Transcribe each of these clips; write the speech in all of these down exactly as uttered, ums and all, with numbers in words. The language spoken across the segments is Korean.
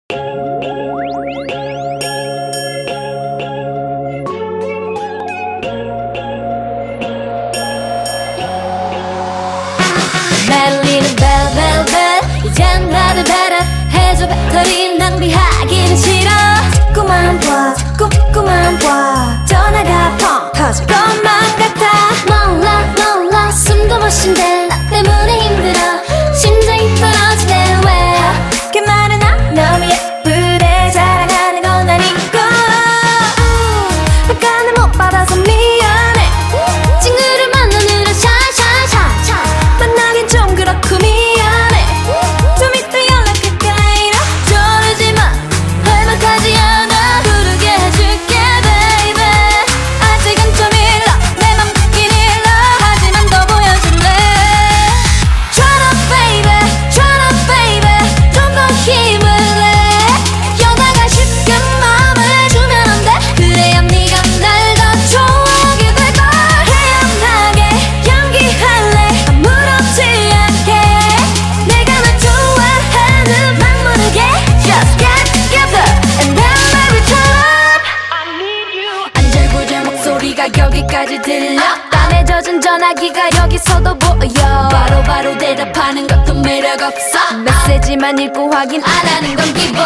울리는 벨벨벨 이젠 나를 배려해줘. 배터리 낭비하기는 싫어. 자꾸만 봐 자꾸만 봐 전화가 펑 터질 것만 같아. 몰라 몰라 숨도 못 쉰대. 나 때문에 힘들어. 심장이 떨어지네. 왜 그렇게 말은 안 너무 예쁘대. 자랑하는 건 아니고 평가는 못 받아서 미안해. 친구를 만나느라 샤샤샤 만나긴 좀 그렇고 미안해. 좀 이따 연락할게. 저러지마 할만하지 않아. 부르게 해줄게 baby. 아직은 좀 일러 내 맘 듣긴 일러. 하지만 더 보여줄래. Turn up baby turn up baby. 좀 더 힘을 내. 여자가 쉽게 마음을 주면 안 돼. 그래야 네가 날 더 좋아하게 될걸. 태연하게 연기할래. 아무렇지 않게 내가 널 좋아하는 막 모르게. Just get together and then baby turn up. I need you. 안절부절 목소리가 여기까지 들려. 땀에 젖은 전화기가 여기서도 보여. 바로바로 바로 대답하는 것도 매력 없어. 메시지만 읽고 확인 안 하는 건 기본.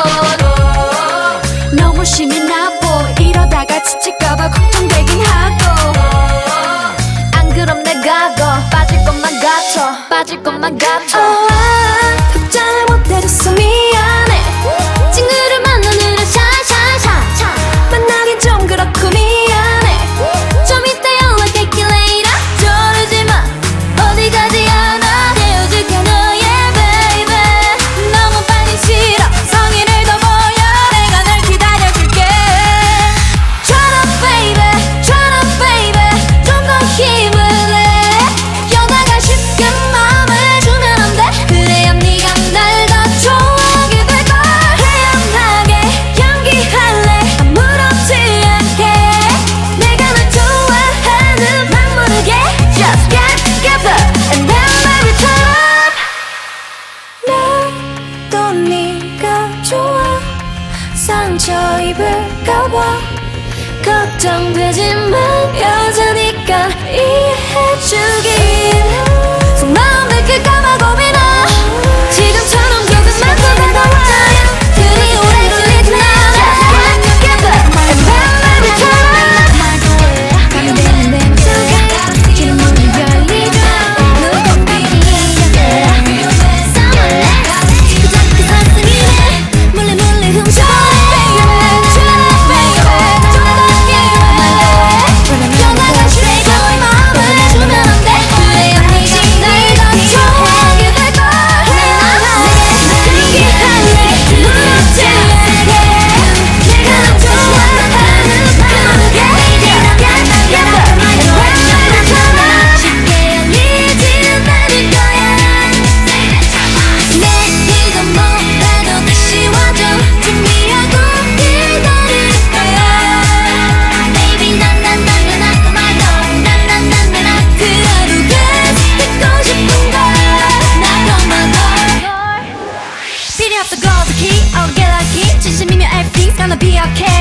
너무 심이 나보. 이러다가 지칠까봐 걱정되긴 하고. 안 그럼 내가 더 빠질 것만 같아. 빠질 것만 같아. oh, 아, 답장을 못해줘서 미안해. 친구를 만나느라 샤샤샤 만나긴 좀 그렇고 미안해. 좀 이따 연락할게 later. 저러지마 어디 가지 않아. 헤어질게 너의 baby. 너무 빨리 싫어. 성의를 더 보여. 내가 널 기다려줄게. Turn up baby turn up baby. 좀 더 힘을 내. 여자가 쉽게 마음을 주면 안 돼. 그래야 네가 날 더 좋아하게 될걸. 태연하게 연기할래. 아무렇지 않게 내가 널 좋아하는 막 모르게. Just get together and then baby turn up. 나도 네가 좋아. 상처 입을까봐 걱정되지만 여자니까 이해해주길. 속마음 들킬까봐 고민아. 지금처럼 조금만 더 다가와야 그리 오래 걸리진 않아. Just get together and then baby turn up. 가면 되는 내 맘속에 지금 문을 열리죠. 누군 비리야 Someone else. 그 자꾸 상승이네. 몰래 몰래 훔쳐버려. 여자가 쉽게 마음을 주면 안 돼. 그래야 네가 날 더 좋아하게 될걸. 연기할래. 아무렇지 않게 내가 널 좋아하는 막 모르게. 쉽게 열리지는 않을 거야. 내일도 뭐라도 다시 와줘. 준비하고 기다릴 거야. Baby 난난난난 말도 난난난난 그 하루가 듣고 싶은 걸. 나로만 널. Beating up the girl the key I'll get lucky. 진심이면 everything's gonna be okay.